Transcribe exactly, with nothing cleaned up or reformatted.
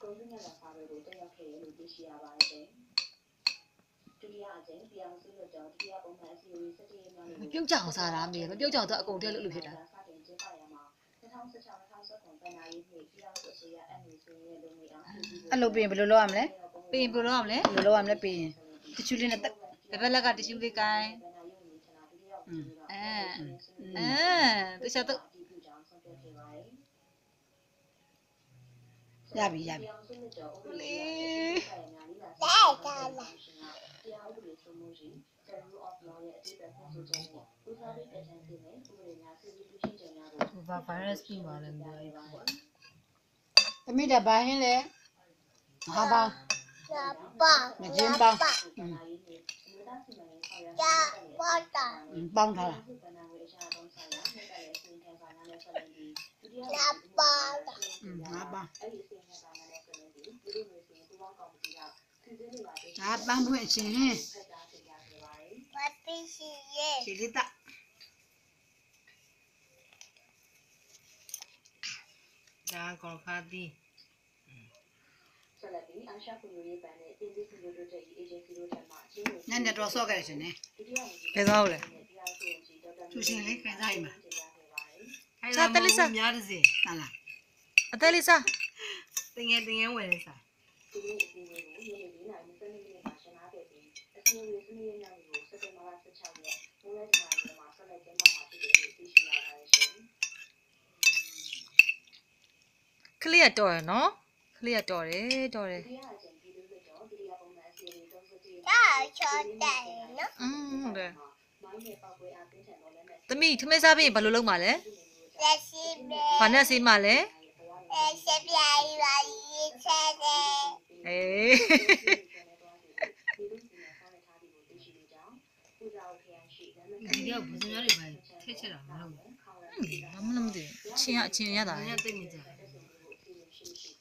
ပြုတ်ကြအောင်စားတာမေမပြုတ်ကြအောင်တော့အကုန်တည်းလို့လို့ဖြစ်တာအဲ့လိုပြင်ဘယ်လိုလုပ်ရမလဲပင်ဘယ်လိုလုပ်ရမလဲဘယ်လိုလုပ်ရမလဲပြင်တချူလေးနဲ့တက်ဘယ်ဘက်လက်ကတ िश ူးလေးကိုင်းအဲအဲတခြားတော့ရပြီရပြီလေဘာ virus ပြီးပါလဲမသိဘူးသမီးတက်ဘာဟင်းလဲဟာပါပါမကျင်းပေါင်းကြာပါတာပေါင်းထားတာလာပါတာဟာပါဒါပန်းပွင့်ရှင်ဘာသိရှိရဲ့ဒီလေးတက်ဒါကောခါတီးနည်းနည်းတော့ဆော့ခဲ့ရှင်နေဘယ်သွားလဲသူရှင်လေးခိုင်စားရမှာစားတလေးစားများတစ်စီဟာလားအသေးလေးစားတင်ငယ်တင်ငယ်ဝယ်နေစားခလေးရတော်ရနော်ခလေးရတော်တယ်တော်တယ်ဒါချောတယ်နော်อืมဟုတ်တယ်သမီးထမင်းစားပြီးဘာလို့လုံးမှာလဲလက်ရှိပဲဘာနဲ့ဆေးမှာလဲအဲဆက်ပြရီပါရေးချတယ်အေးဒီကဘုဇင်ရတွေပဲထည့်ချက်တာမဟုတ်ဘူးဘာမှမသိချင်းရချင်းရတာဘုဇင်ရတိတ်မကြ